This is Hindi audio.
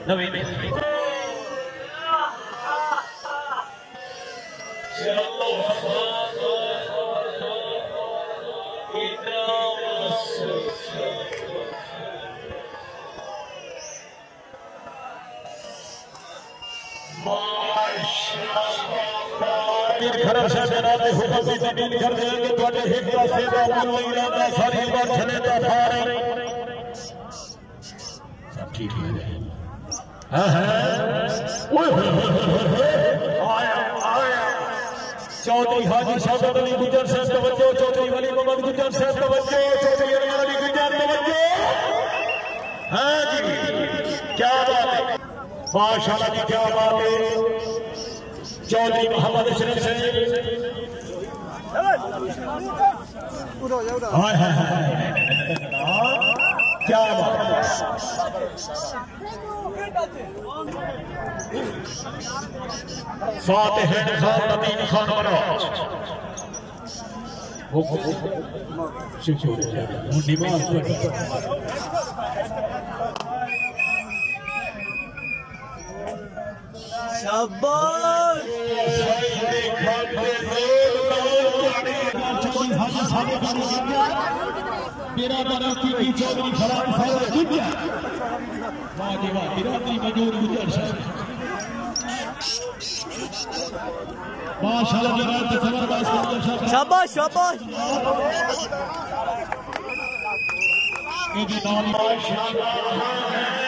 नवीन खरा से जनाब हुक्म की तमील कर देंगे थोड़े हिट का सेवा मन नहीं रहता सारी बात चले तो फारे सब ठीक है हां ओए आया आया चौधरी हाजी शौकत अली गुजर साहब तवज्जो चौधरी वली मोहम्मद गुजर साहब तवज्जो चौधरी अली गुजर तवज्जो हां जी क्या बात है माशाल्लाह जी क्या बात है चौधरी मोहम्मद अशरफ से क्या बात फातिह खान नदीम खान मनोज शाबाश बिरादर की चौधरी फराज साहब गुजर वाह जी वाह बिरादरी मजदूर गुजर साहब माशाल्लाह जनाब जबरदस्त शाबाश शाबाश ये जी माशाल्लाह